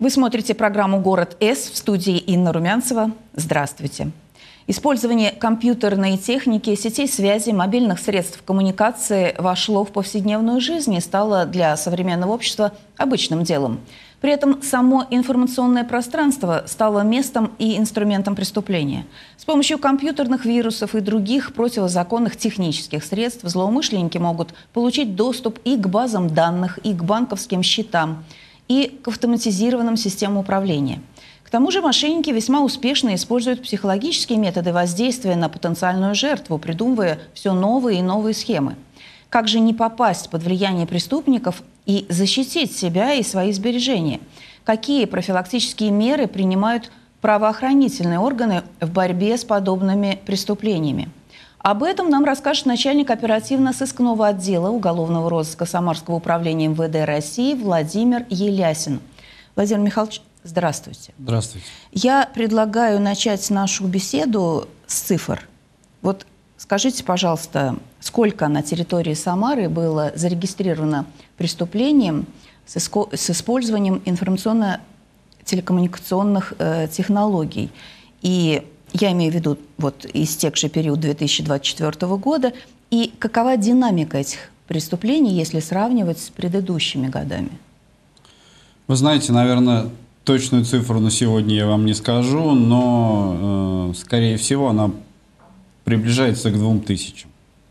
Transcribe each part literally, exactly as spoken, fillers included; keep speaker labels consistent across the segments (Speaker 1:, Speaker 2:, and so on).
Speaker 1: Вы смотрите программу «Город С», в студии Инна Румянцева. Здравствуйте. Использование компьютерной техники, сетей связи, мобильных средств коммуникации вошло в повседневную жизнь и стало для современного общества обычным делом. При этом само информационное пространство стало местом и инструментом преступления. С помощью компьютерных вирусов и других противозаконных технических средств злоумышленники могут получить доступ и к базам данных, и к банковским счетам, и к автоматизированным системам управления. К тому же мошенники весьма успешно используют психологические методы воздействия на потенциальную жертву, придумывая все новые и новые схемы. Как же не попасть под влияние преступников и защитить себя и свои сбережения? Какие профилактические меры принимают правоохранительные органы в борьбе с подобными преступлениями? Об этом нам расскажет начальник оперативно-сыскного отдела уголовного розыска Самарского управления эм вэ дэ России Владимир Елясин. Владимир Михайлович, здравствуйте.
Speaker 2: Здравствуйте.
Speaker 1: Я предлагаю начать нашу беседу с цифр. Вот скажите, пожалуйста, сколько на территории Самары было зарегистрировано преступлений с, с использованием информационно-телекоммуникационных э, технологий? И я имею в виду вот истекший период две тысячи двадцать четвёртого года. И какова динамика этих преступлений, если сравнивать с предыдущими годами?
Speaker 2: Вы знаете, наверное, точную цифру на сегодня я вам не скажу, но, э, скорее всего, она приближается к двум тысячам.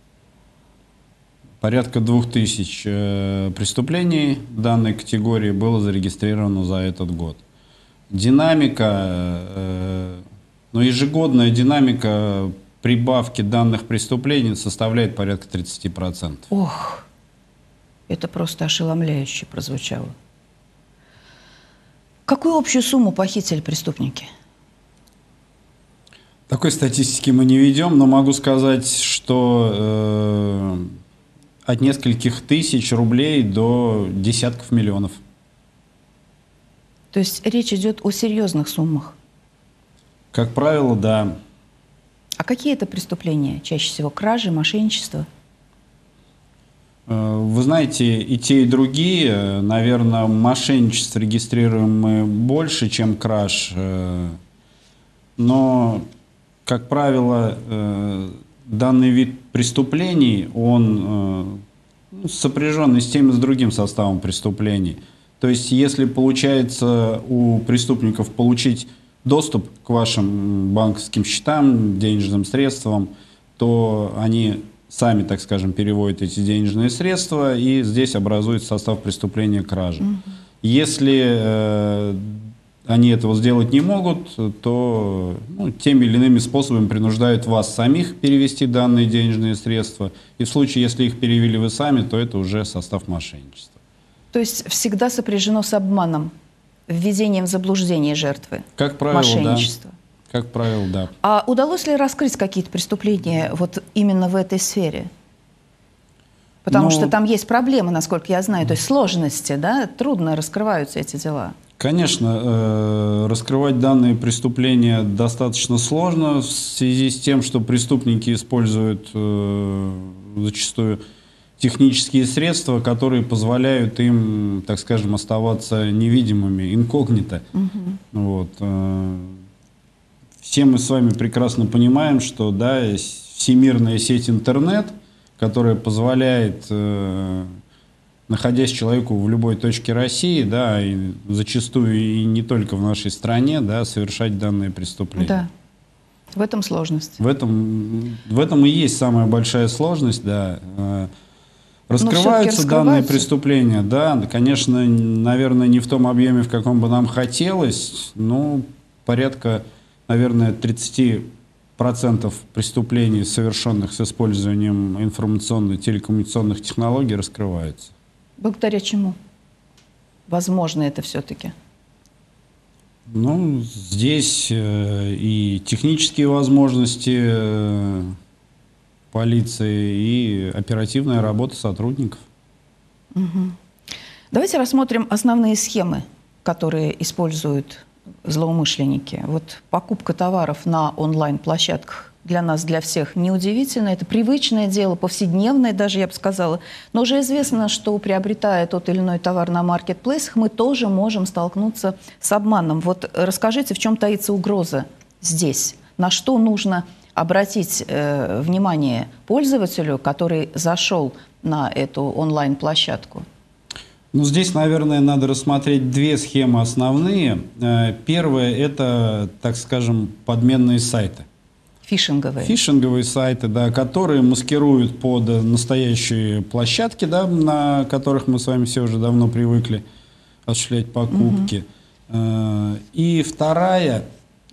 Speaker 2: Порядка двух тысяч э, преступлений данной категории было зарегистрировано за этот год. Динамика... Э, Но ежегодная динамика прибавки данных преступлений составляет порядка тридцати процентов.
Speaker 1: Ох, это просто ошеломляюще прозвучало. Какую общую сумму похитили преступники?
Speaker 2: Такой статистики мы не ведем, но могу сказать, что э, от нескольких тысяч рублей до десятков миллионов.
Speaker 1: То есть речь идет о серьезных суммах?
Speaker 2: Как правило, да.
Speaker 1: А какие это преступления? Чаще всего кражи, мошенничество?
Speaker 2: Вы знаете, и те, и другие. Наверное, мошенничество регистрируем мы больше, чем краж. Но, как правило, данный вид преступлений, он сопряжен с тем и с другим составом преступлений. То есть, если получается у преступников получить доступ к вашим банковским счетам, денежным средствам, то они сами, так скажем, переводят эти денежные средства, и здесь образуется состав преступления кражи. Mm-hmm. Если э, они этого сделать не могут, то ну, теми или иными способами принуждают вас самих перевести данные денежные средства. И в случае, если их перевели вы сами, то это уже состав мошенничества.
Speaker 1: То есть всегда сопряжено с обманом? Введением в заблуждение жертвы?
Speaker 2: Как правило,
Speaker 1: мошенничество.
Speaker 2: Да. Как правило, да.
Speaker 1: А удалось ли раскрыть какие-то преступления вот именно в этой сфере? Потому ну, что там есть проблемы, насколько я знаю, то есть сложности, да? Трудно раскрываются эти дела.
Speaker 2: Конечно, э, раскрывать данные преступления достаточно сложно в связи с тем, что преступники используют э, зачастую технические средства, которые позволяют им, так скажем, оставаться невидимыми, инкогнито. Uh-huh. Вот. Все мы с вами прекрасно понимаем, что да, всемирная сеть интернет, которая позволяет, находясь человеку в любой точке России, да, и зачастую и не только в нашей стране, да, совершать данные преступления.
Speaker 1: Да. В этом сложность.
Speaker 2: В этом, в этом и есть самая большая сложность, да. Раскрываются данные преступления, да, конечно, наверное, не в том объеме, в каком бы нам хотелось, но порядка, наверное, тридцати процентов преступлений, совершенных с использованием информационно-телекоммуникационных технологий, раскрываются.
Speaker 1: Благодаря чему? Возможно это все-таки?
Speaker 2: Ну, здесь э, и технические возможности э, полиции, и оперативная работа сотрудников.
Speaker 1: Угу. Давайте рассмотрим основные схемы, которые используют злоумышленники. Вот покупка товаров на онлайн-площадках для нас, для всех неудивительно. Это привычное дело, повседневное даже, я бы сказала. Но уже известно, что приобретая тот или иной товар на маркетплейсах, мы тоже можем столкнуться с обманом. Вот расскажите, в чем таится угроза здесь? На что нужно обратить э, внимание пользователю, который зашел на эту онлайн-площадку?
Speaker 2: Ну, здесь, наверное, надо рассмотреть две схемы основные. Первое – это, так скажем, подменные сайты.
Speaker 1: Фишинговые.
Speaker 2: Фишинговые сайты, да, которые маскируют под настоящие площадки, да, на которых мы с вами все уже давно привыкли осуществлять покупки. Угу. И вторая,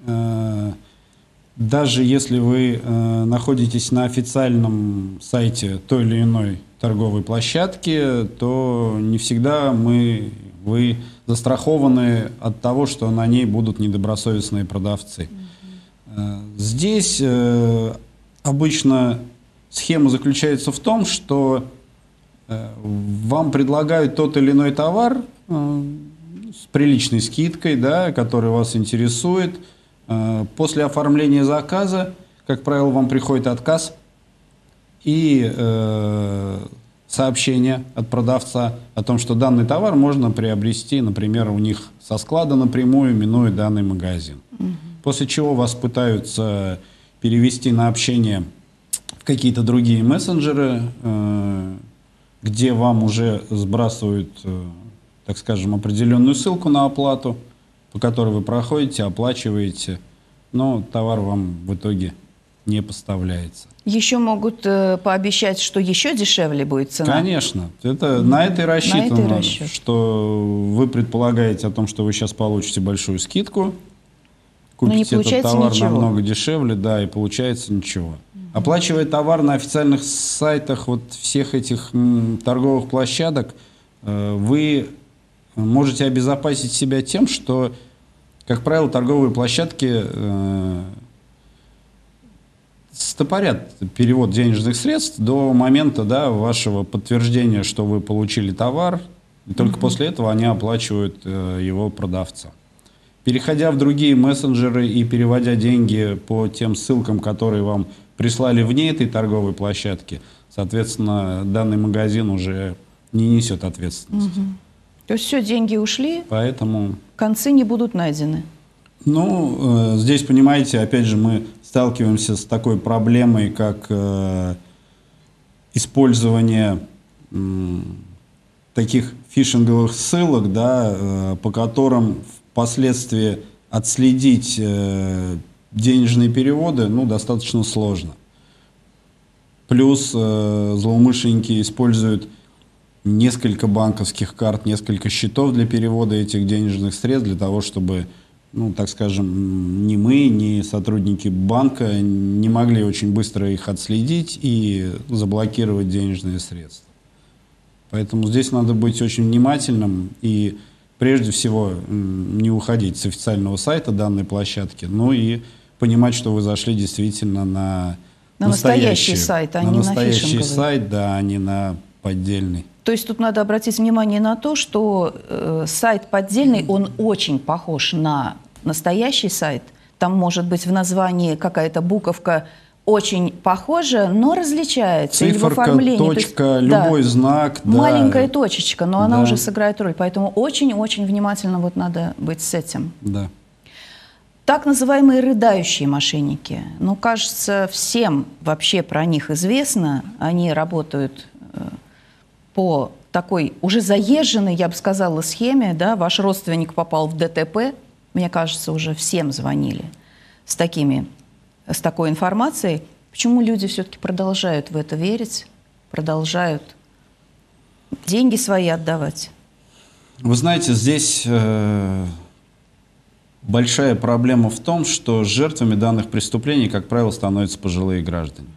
Speaker 2: даже если вы находитесь на официальном сайте той или иной торговой площадки, то не всегда мы, вы застрахованы от того, что на ней будут недобросовестные продавцы. Здесь э, обычно схема заключается в том, что э, вам предлагают тот или иной товар э, с приличной скидкой, да, который вас интересует. Э, после оформления заказа, как правило, вам приходит отказ и э, сообщение от продавца о том, что данный товар можно приобрести, например, у них со склада напрямую, минуя данный магазин. Угу. После чего вас пытаются перевести на общение в какие-то другие мессенджеры, где вам уже сбрасывают, так скажем, определенную ссылку на оплату, по которой вы проходите, оплачиваете, но товар вам в итоге не поставляется. Еще могут э, пообещать, что еще дешевле будет цена? Конечно. Это, на это и рассчитано, на это и что вы предполагаете о том, что вы сейчас получите большую скидку, купите этот товар ничего. намного дешевле, да, и получается ничего. Угу. Оплачивая товар на официальных сайтах вот всех этих м, торговых площадок, э, вы можете обезопасить себя тем, что, как правило, торговые площадки э, стопорят перевод денежных средств до момента, да, вашего подтверждения, что вы получили товар, и только угу. после этого они оплачивают э, его продавца. Переходя в другие мессенджеры и переводя деньги по тем ссылкам, которые вам прислали вне этой торговой площадки, соответственно, данный магазин уже не несет ответственности. Угу. То есть все, деньги ушли, поэтому концы не будут найдены? Ну, э, здесь, понимаете, опять же, мы сталкиваемся с такой проблемой, как э, использование э, таких фишинговых ссылок, да, э, по которым впоследствии отследить э, денежные переводы, ну, достаточно сложно. Плюс э, злоумышленники используют несколько банковских карт, несколько счетов для перевода этих денежных средств, для того, чтобы, ну, так скажем, ни мы, ни сотрудники банка не могли очень быстро их отследить и заблокировать денежные средства. Поэтому здесь надо быть очень внимательным и прежде всего не уходить с официального сайта данной площадки, но и понимать, что вы зашли действительно на, на настоящий, настоящий сайт, а на не настоящий на фишинговый сайт, да, а не на поддельный. То есть тут надо обратить внимание на то, что э, сайт поддельный, он очень похож на настоящий сайт. Там может быть в названии какая-то буковка очень похожа, но различается. Циферка, или в оформлении. Точка, есть, любой да, знак. Да. Маленькая точечка, но она да. уже сыграет роль. Поэтому очень-очень внимательно вот надо быть с этим. Да. Так называемые рыдающие мошенники. Ну, кажется, всем вообще про них известно. Они работают э, по такой уже заезженной, я бы сказала, схеме. Да? Ваш родственник попал в ДТП. Мне кажется, уже всем звонили с такими... с такой информацией. Почему люди все-таки продолжают в это верить, продолжают деньги свои отдавать? Вы знаете, здесь э, большая проблема в том, что жертвами данных преступлений, как правило, становятся пожилые граждане.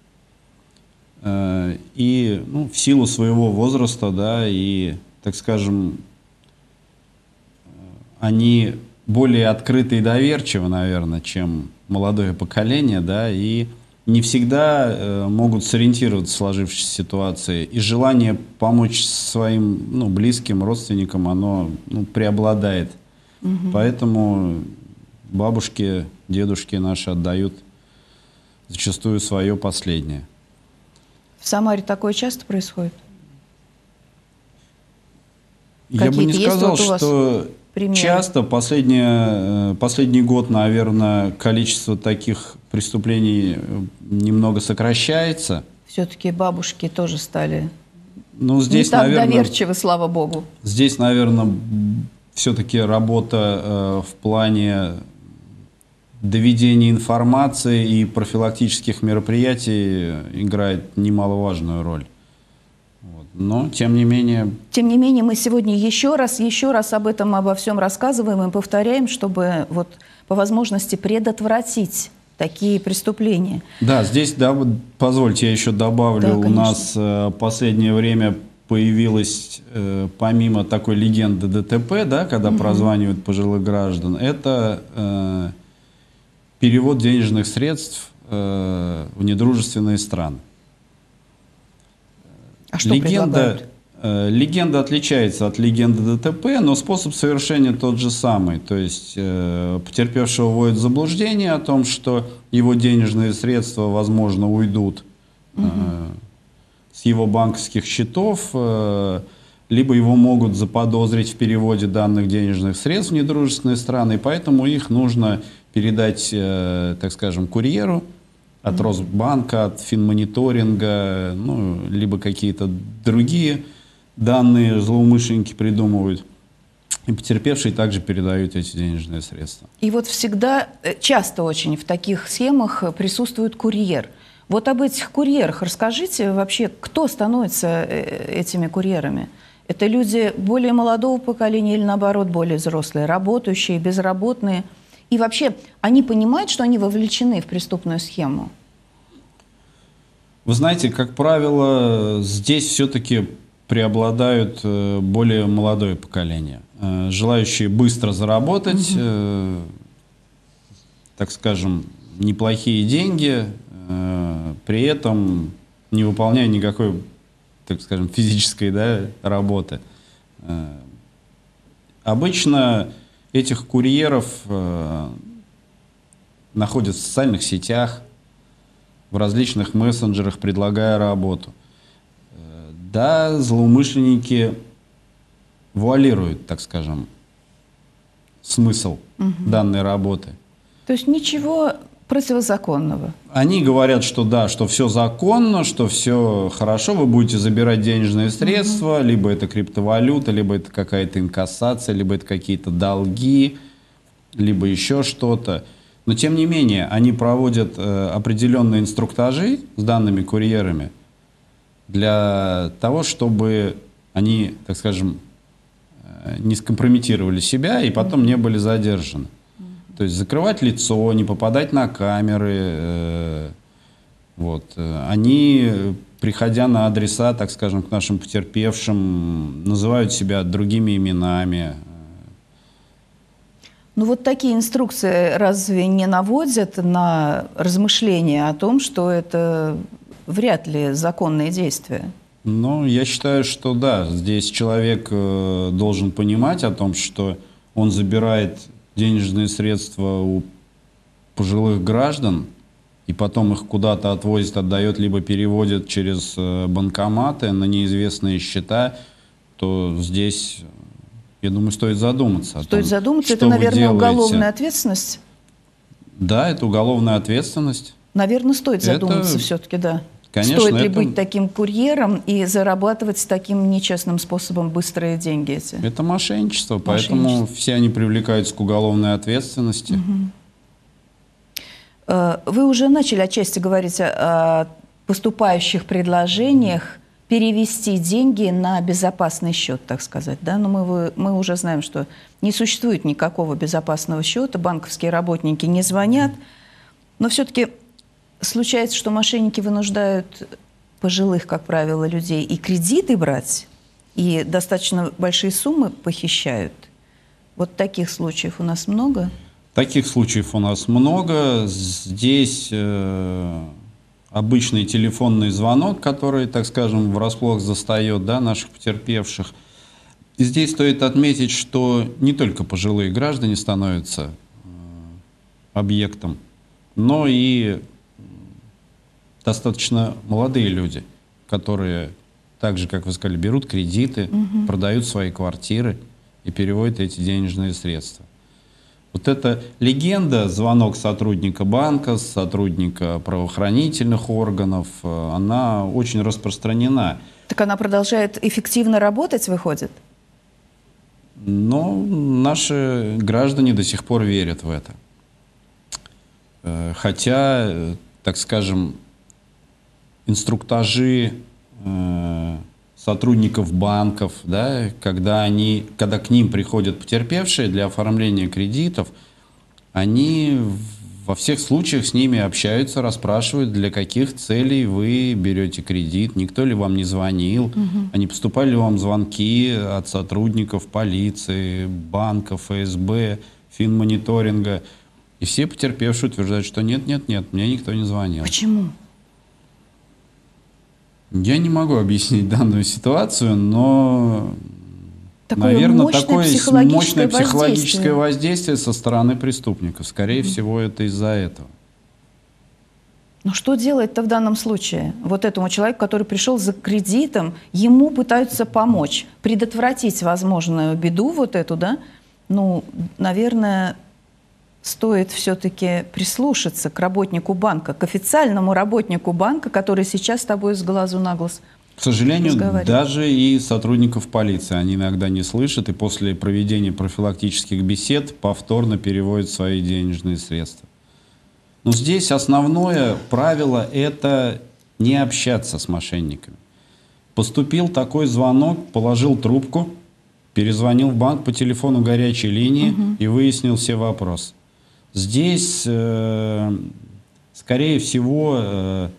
Speaker 2: Э, и ну, в силу своего возраста, да, и, так скажем, они более открыты и доверчивы, наверное, чем молодое поколение, да, и не всегда э, могут сориентироваться в сложившейся ситуации. И желание помочь своим, ну, близким, родственникам, оно, ну, преобладает. Угу. Поэтому бабушки, дедушки наши отдают зачастую свое последнее.
Speaker 1: В Самаре такое часто происходит?
Speaker 2: Я бы не сказал, вот что примеры? Часто. Последнее, последний год, наверное, количество таких преступлений немного сокращается.
Speaker 1: Все-таки бабушки тоже стали
Speaker 2: ну, здесь,
Speaker 1: не так
Speaker 2: наверное,
Speaker 1: доверчивы, слава богу.
Speaker 2: Здесь, наверное, все-таки работа э, в плане доведения информации и профилактических мероприятий играет немаловажную роль. Но, тем не менее...
Speaker 1: Тем не менее, мы сегодня еще раз, еще раз об этом, обо всем рассказываем и повторяем, чтобы вот по возможности предотвратить такие преступления.
Speaker 2: Да, здесь, да, позвольте, я еще добавлю, да, у нас в последнее время появилась, помимо такой легенды ДТП, да, когда угу. прозванивают пожилых граждан, это э, перевод денежных средств э, в недружественные страны.
Speaker 1: А что
Speaker 2: легенда, э, легенда отличается от легенды ДТП, но способ совершения тот же самый. То есть э, потерпевшего вводят в заблуждение о том, что его денежные средства, возможно, уйдут э, угу. с его банковских счетов, э, либо его могут заподозрить в переводе данных денежных средств в недружественные страны, и поэтому их нужно передать, э, так скажем, курьеру, от Росбанка, от финмониторинга, ну, либо какие-то другие данные злоумышленники придумывают. И потерпевшие также передают эти денежные средства.
Speaker 1: И вот всегда, часто очень в таких схемах присутствует курьер. Вот об этих курьерах расскажите вообще, кто становится этими курьерами? Это люди более молодого поколения или, наоборот, более взрослые, работающие, безработные? И вообще, они понимают, что они вовлечены в преступную схему?
Speaker 2: Вы знаете, как правило, здесь все-таки преобладают более молодое поколение, желающие быстро заработать, угу. так скажем, неплохие деньги, при этом не выполняя никакой, так скажем, физической, да, работы. Обычно этих курьеров э, находят в социальных сетях, в различных мессенджерах, предлагая работу. Э, да, злоумышленники вуалируют, так скажем, смысл угу. данной работы.
Speaker 1: То есть ничего противозаконного? Они
Speaker 2: говорят, что да, что все законно, что все хорошо, вы будете забирать денежные средства, угу. либо это криптовалюта, либо это какая-то инкассация, либо это какие-то долги, либо еще что-то. Но тем не менее, они проводят э, определенные инструктажи с данными курьерами для того, чтобы они, так скажем, э, не скомпрометировали себя и потом не были задержаны. То есть закрывать лицо, не попадать на камеры. Э, вот. Они, приходя на адреса, так скажем, к нашим потерпевшим, называют себя другими именами.
Speaker 1: Ну вот такие инструкции разве не наводят на размышления о том, что это вряд ли законные действия?
Speaker 2: Ну, я считаю, что да. Здесь человек э, должен понимать о том, что он забирает денежные средства у пожилых граждан и потом их куда-то отвозит, отдает, либо переводит через банкоматы на неизвестные счета, то здесь, я думаю, стоит задуматься.
Speaker 1: Стоит том, задуматься. Это, наверное, уголовная ответственность?
Speaker 2: Да, это уголовная ответственность.
Speaker 1: Наверное, стоит задуматься это... все-таки, да. Конечно, стоит ли это... быть таким курьером и зарабатывать таким нечестным способом быстрые деньги эти?
Speaker 2: Это мошенничество, поэтому мошенничество. Все они привлекаются к уголовной ответственности.
Speaker 1: Угу. Вы уже начали отчасти говорить о поступающих предложениях перевести деньги на безопасный счет, так сказать. Да? Но мы, мы уже знаем, что не существует никакого безопасного счета, банковские работники не звонят, но все-таки... Случается, что мошенники вынуждают пожилых, как правило, людей и кредиты брать, и достаточно большие суммы похищают. Вот таких случаев у нас много?
Speaker 2: Таких случаев у нас много. Здесь э, обычный телефонный звонок, который, так скажем, врасплох застает, да, наших потерпевших. И здесь стоит отметить, что не только пожилые граждане становятся э, объектом, но и достаточно молодые люди, которые, так же, как вы сказали, берут кредиты, угу. продают свои квартиры и переводят эти денежные средства. Вот эта легенда, звонок сотрудника банка, сотрудника правоохранительных органов, она очень распространена.
Speaker 1: Так она продолжает эффективно работать, выходит?
Speaker 2: Но наши граждане до сих пор верят в это. Хотя, так скажем, инструктажи сотрудников банков, да, когда, они, когда к ним приходят потерпевшие для оформления кредитов, они во всех случаях с ними общаются, расспрашивают, для каких целей вы берете кредит, никто ли вам не звонил, угу. а не поступали ли вам звонки от сотрудников полиции, банка, эф эс бэ, финмониторинга. И все потерпевшие утверждают, что нет, нет, нет, мне никто не звонил.
Speaker 1: Почему?
Speaker 2: Я не могу объяснить данную ситуацию, но,
Speaker 1: такое
Speaker 2: наверное,
Speaker 1: мощное
Speaker 2: такое
Speaker 1: психологическое
Speaker 2: мощное психологическое
Speaker 1: воздействие.
Speaker 2: воздействие со стороны преступников. Скорее mm-hmm. всего, это из-за этого.
Speaker 1: Но что делать-то в данном случае? Вот этому человеку, который пришел за кредитом, ему пытаются помочь, предотвратить возможную беду вот эту, да? Ну, наверное, стоит все-таки прислушаться к работнику банка, к официальному работнику банка, который сейчас с тобой с глазу на глаз
Speaker 2: К сожалению, даже и сотрудников полиции они иногда не слышат, и после проведения профилактических бесед повторно переводят свои денежные средства. Но здесь основное правило – это не общаться с мошенниками. Поступил такой звонок, положил трубку, перезвонил в банк по телефону горячей линии угу. и выяснил все вопросы. Здесь, э, скорее всего, э,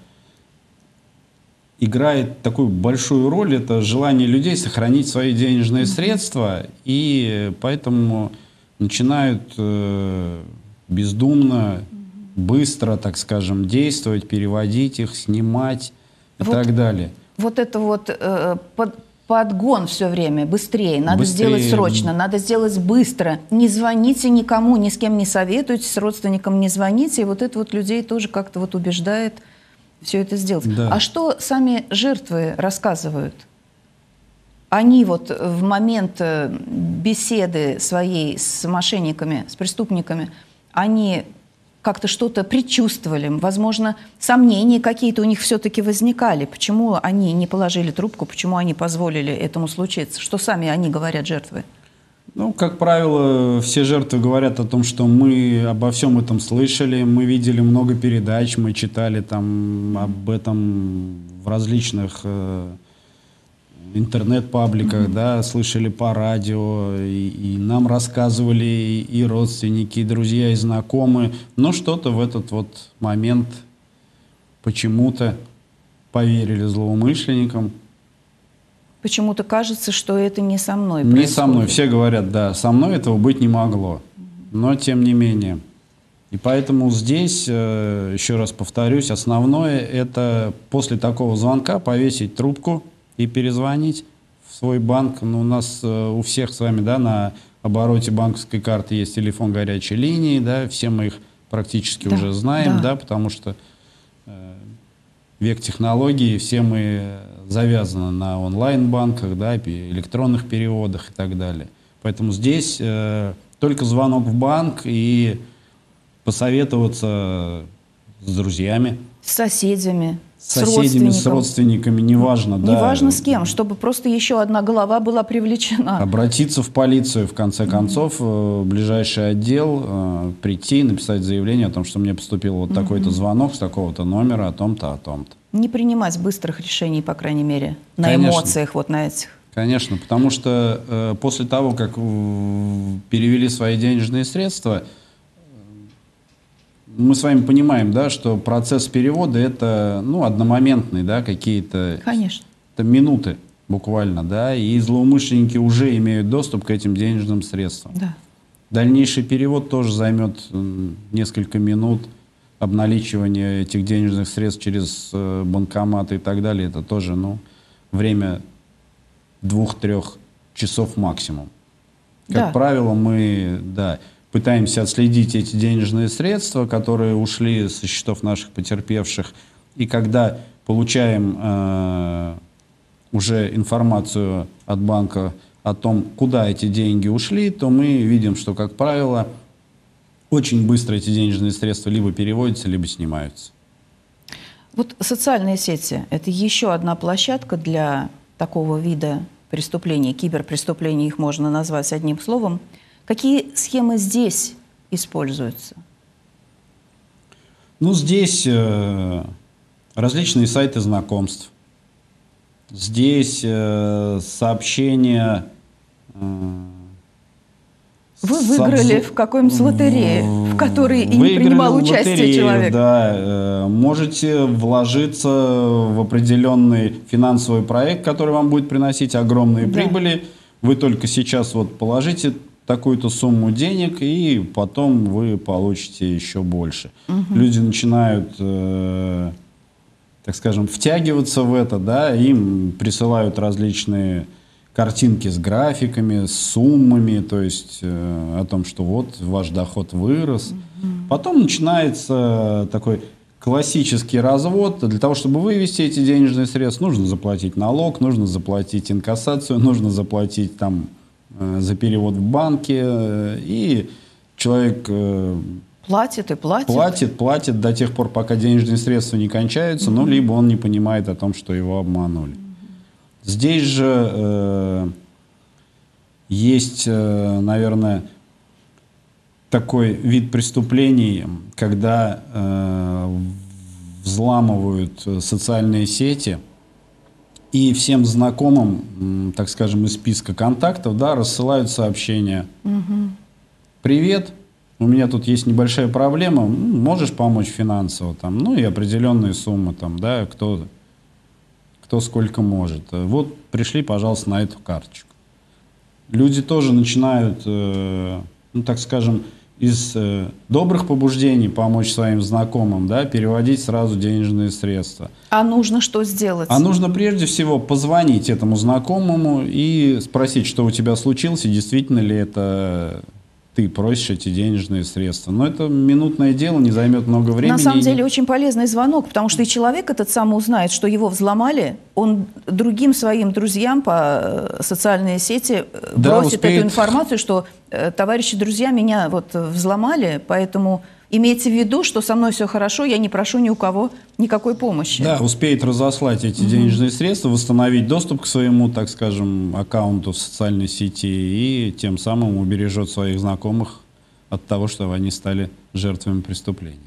Speaker 2: играет такую большую роль, это желание людей сохранить свои денежные mm-hmm. средства, и поэтому начинают э, бездумно, mm-hmm. быстро, так скажем, действовать, переводить их, снимать и вот, так далее.
Speaker 1: Вот это вот э, под... подгон все время, быстрее, надо быстрее. сделать срочно, надо сделать быстро. Не звоните никому, ни с кем не советуйтесь, с родственникам не звоните. И вот это вот людей тоже как-то вот убеждает все это сделать. Да. А что сами жертвы рассказывают? Они вот в момент беседы своей с мошенниками, с преступниками, они как-то что-то предчувствовали, возможно, сомнения какие-то у них все-таки возникали. Почему они не положили трубку, почему они позволили этому случиться? Что сами они говорят, жертвы?
Speaker 2: Ну, как правило, все жертвы говорят о том, что мы обо всем этом слышали, мы видели много передач, мы читали там об этом в различных э, интернет-пабликах, mm-hmm. да, слышали по радио, и, и нам рассказывали и, и родственники, и друзья, и знакомые, но что-то в этот вот момент почему-то поверили злоумышленникам.
Speaker 1: Почему-то кажется, что это не со мной
Speaker 2: не
Speaker 1: происходит.
Speaker 2: Со мной. Все говорят, да, со мной этого быть не могло, но тем не менее. И поэтому здесь, еще раз повторюсь, основное это после такого звонка повесить трубку и перезвонить в свой банк. Ну, у нас э, у всех с вами, да, на обороте банковской карты есть телефон горячей линии, да, все мы их практически да, уже знаем, да, да потому что э, век технологий, все мы завязаны на онлайн-банках, да, электронных переводах и так далее. Поэтому здесь э, только звонок в банк и посоветоваться с друзьями,
Speaker 1: с соседями.
Speaker 2: С соседями, с родственниками, неважно. Да.
Speaker 1: Неважно с кем, чтобы просто еще одна голова была привлечена.
Speaker 2: Обратиться в полицию, в конце концов, mm-hmm. в ближайший отдел, прийти, написать заявление о том, что мне поступил вот mm-hmm. такой-то звонок с такого-то номера, о том-то, о том-то.
Speaker 1: Не принимать быстрых решений, по крайней мере, на
Speaker 2: Конечно.
Speaker 1: эмоциях вот на этих.
Speaker 2: Конечно, потому что э, после того, как э, перевели свои денежные средства, мы с вами понимаем, да, что процесс перевода это, ну, одномоментный, да, какие-то минуты буквально, да, и злоумышленники уже имеют доступ к этим денежным средствам.
Speaker 1: Да.
Speaker 2: Дальнейший перевод тоже займет несколько минут, обналичивание этих денежных средств через банкоматы и так далее, это тоже, ну, время двух-трех часов максимум. Как да. правило, мы, да, пытаемся отследить эти денежные средства, которые ушли со счетов наших потерпевших, И когда получаем э, уже информацию от банка о том, куда эти деньги ушли, то мы видим, что, как правило, очень быстро эти денежные средства либо переводятся, либо снимаются.
Speaker 1: Вот социальные сети – это еще одна площадка для такого вида преступлений, киберпреступлений, их можно назвать одним словом. Какие схемы здесь используются?
Speaker 2: Ну, здесь э, различные сайты знакомств. Здесь э, сообщения... Э,
Speaker 1: Вы выиграли обзор... в какой-нибудь лотерее, в которой и не принимал участие лотерею, человек.
Speaker 2: Да, э, можете вложиться в определенный финансовый проект, который вам будет приносить огромные да. прибыли. Вы только сейчас вот положите такую-то сумму денег, и потом вы получите еще больше. Угу. Люди начинают, э, так скажем, втягиваться в это, да, им присылают различные картинки с графиками, с суммами, то есть э, о том, что вот ваш доход вырос. Угу. Потом начинается такой классический развод. Для того, чтобы вывести эти денежные средства, нужно заплатить налог, нужно заплатить инкассацию, нужно заплатить там за перевод в банке, и человек
Speaker 1: платит и платит.
Speaker 2: Платит, платит до тех пор, пока денежные средства не кончаются, mm-hmm. ну, либо он не понимает о том, что его обманули. Mm-hmm. Здесь же э, есть, э, наверное, такой вид преступлений, когда э, взламывают социальные сети, и всем знакомым, так скажем, из списка контактов, да, рассылают сообщения. Угу. Привет, у меня тут есть небольшая проблема, можешь помочь финансово? Там, ну и определенные суммы, там, да, кто, кто сколько может. Вот пришли, пожалуйста, на эту карточку. Люди тоже начинают, э, ну так скажем, из э, добрых побуждений помочь своим знакомым, да, переводить сразу денежные средства.
Speaker 1: А нужно что сделать?
Speaker 2: А нужно прежде всего позвонить этому знакомому и спросить, что у тебя случилось, и действительно ли это ты просишь эти денежные средства. Но это минутное дело, не займет много времени.
Speaker 1: На самом деле очень полезный звонок, потому что и человек этот сам узнает, что его взломали, он другим своим друзьям по социальной сети да, бросит успеет... эту информацию, что товарищи, друзья, меня вот взломали, поэтому имейте в виду, что со мной все хорошо, я не прошу ни у кого никакой помощи.
Speaker 2: Да, успеет разослать эти угу. денежные средства, восстановить доступ к своему, так скажем, аккаунту в социальной сети и тем самым убережет своих знакомых от того, что они стали жертвами преступления.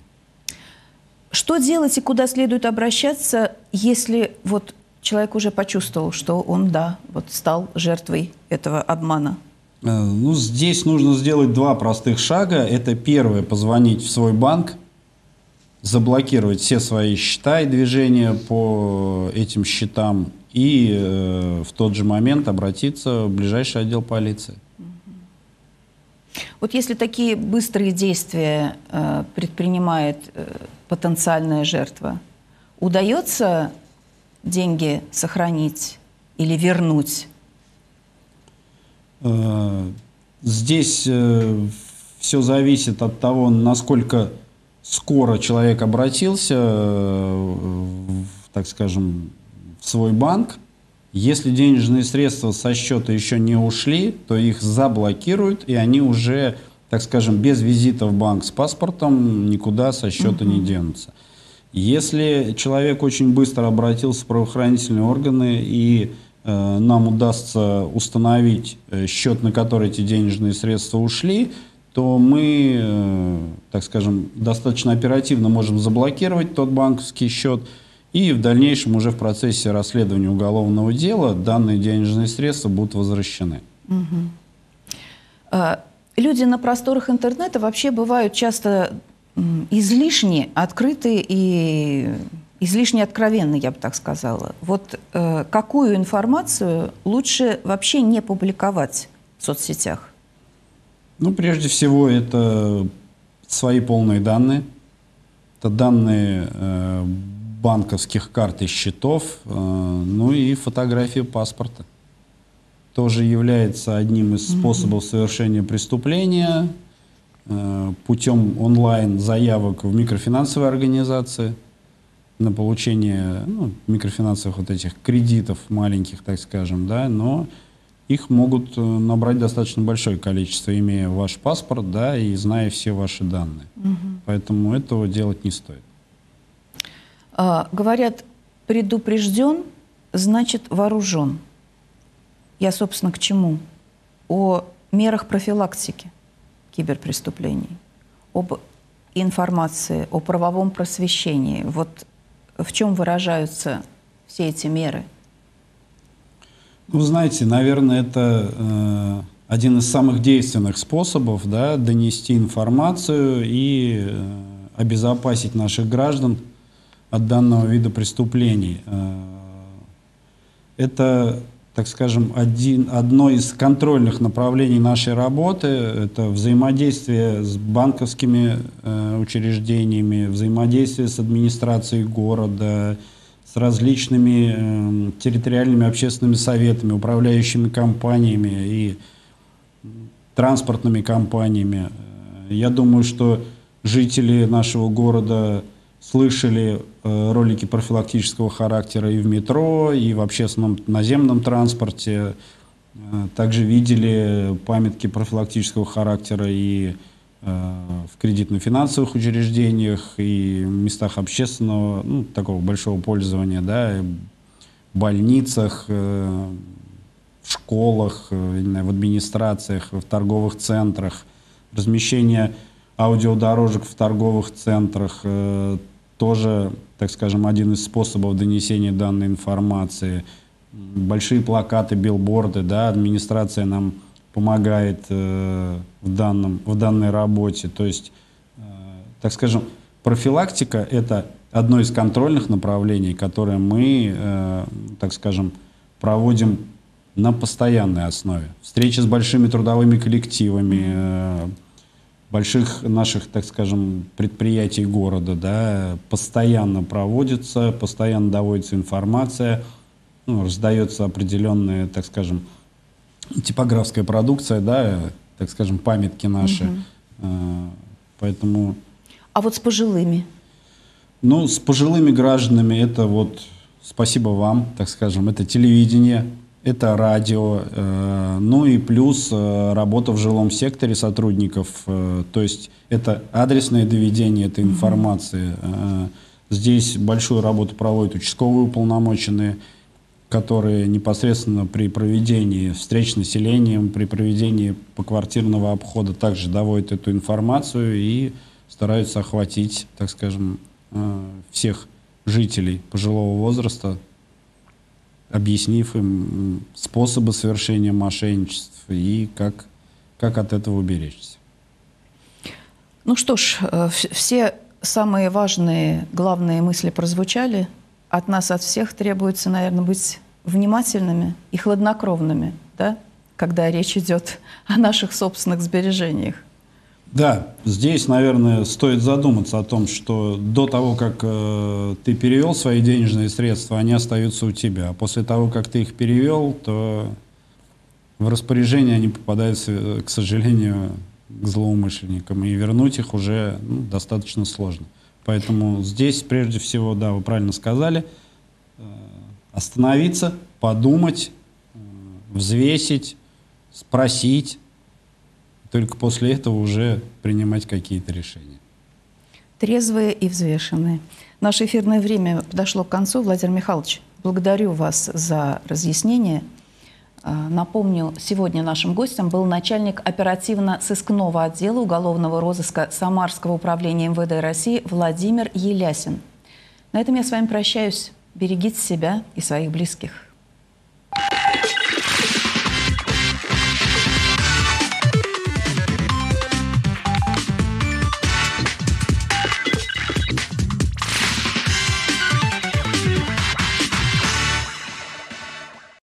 Speaker 1: Что делать и куда следует обращаться, если вот человек уже почувствовал, что он, да, вот стал жертвой этого обмана?
Speaker 2: Ну, здесь нужно сделать два простых шага. Это первое, позвонить в свой банк, заблокировать все свои счета и движения по этим счетам и э, в тот же момент обратиться в ближайший отдел полиции.
Speaker 1: Вот если такие быстрые действия э, предпринимает э, потенциальная жертва, удается деньги сохранить или вернуть?
Speaker 2: Здесь э, все зависит от того, насколько скоро человек обратился, э, в, так скажем, в свой банк. Если денежные средства со счета еще не ушли, то их заблокируют, и они уже, так скажем, без визита в банк с паспортом никуда со счета uh-huh. не денутся. Если человек очень быстро обратился в правоохранительные органы и нам удастся установить счет, на который эти денежные средства ушли, то мы, так скажем, достаточно оперативно можем заблокировать тот банковский счет, и в дальнейшем уже в процессе расследования уголовного дела данные денежные средства будут возвращены.
Speaker 1: Угу. Люди на просторах интернета вообще бывают часто излишне открыты и излишне откровенны, я бы так сказала. Вот э, какую информацию лучше вообще не публиковать в соцсетях?
Speaker 2: Ну, прежде всего, это свои полные данные. Это данные э, банковских карт и счетов, э, ну и фотографии паспорта. Тоже является одним из способов совершения преступления э, путем онлайн-заявок в микрофинансовые организации. на получение ну, микрофинансовых вот этих кредитов маленьких, так скажем, да, но их могут набрать достаточно большое количество, имея ваш паспорт, да, и зная все ваши данные. Угу. Поэтому этого делать не стоит.
Speaker 1: А, говорят, предупрежден, значит вооружен. Я, собственно, к чему? О мерах профилактики киберпреступлений, об информации, о правовом просвещении. Вот в чем выражаются все эти меры?
Speaker 2: Ну, знаете, наверное, это э, один из самых действенных способов, да, донести информацию и э, обезопасить наших граждан от данного вида преступлений. Э, это, так скажем, один, одно из контрольных направлений нашей работы. Это взаимодействие с банковскими э, учреждениями, взаимодействие с администрацией города, с различными э, территориальными общественными советами, управляющими компаниями и транспортными компаниями. Я думаю, что жители нашего города слышали э, ролики профилактического характера и в метро, и в общественном наземном транспорте. Э, также видели памятки профилактического характера и в кредитно-финансовых учреждениях и местах общественного, ну, такого большого пользования, да, в больницах, в школах, в администрациях, в торговых центрах. Размещение аудиодорожек в торговых центрах тоже, так скажем, один из способов донесения данной информации. Большие плакаты, билборды, да, администрация нам помогает э, в, данном, в данной работе. То есть, э, так скажем, профилактика – это одно из контрольных направлений, которые мы, э, так скажем, проводим на постоянной основе. Встречи с большими трудовыми коллективами, э, больших наших, так скажем, предприятий города, да, постоянно проводятся, постоянно доводится информация, ну, раздается определенная, так скажем, типографская продукция, да, так скажем, памятки наши. Угу. Поэтому...
Speaker 1: А вот с пожилыми?
Speaker 2: Ну, с пожилыми гражданами это вот, спасибо вам, так скажем, это телевидение, это радио, э, ну и плюс э, работа в жилом секторе сотрудников, э, то есть это адресное доведение этой информации. Угу. Э, здесь большую работу проводят участковые уполномоченные, которые непосредственно при проведении встреч с населением, при проведении поквартирного обхода также доводят эту информацию и стараются охватить, так скажем, всех жителей пожилого возраста, объяснив им способы совершения мошенничеств и как, как от этого уберечься.
Speaker 1: Ну что ж, все самые важные, главные мысли прозвучали. От нас, от всех требуется, наверное, быть внимательными и хладнокровными, да, когда речь идет о наших собственных сбережениях.
Speaker 2: Да, здесь, наверное, стоит задуматься о том, что до того, как э, ты перевел свои денежные средства, они остаются у тебя. А после того, как ты их перевел, то в распоряжение они попадают, к сожалению, к злоумышленникам. И вернуть их уже ну, достаточно сложно. Поэтому здесь, прежде всего, да, вы правильно сказали, остановиться, подумать, взвесить, спросить. Только после этого уже принимать какие-то решения.
Speaker 1: Трезвые и взвешенные. Наше эфирное время подошло к концу. Владимир Михайлович, благодарю вас за разъяснение. Напомню, сегодня нашим гостем был начальник оперативно-сыскного отдела уголовного розыска Самарского управления эм вэ дэ России Владимир Елясин. На этом я с вами прощаюсь. Берегите себя и своих близких.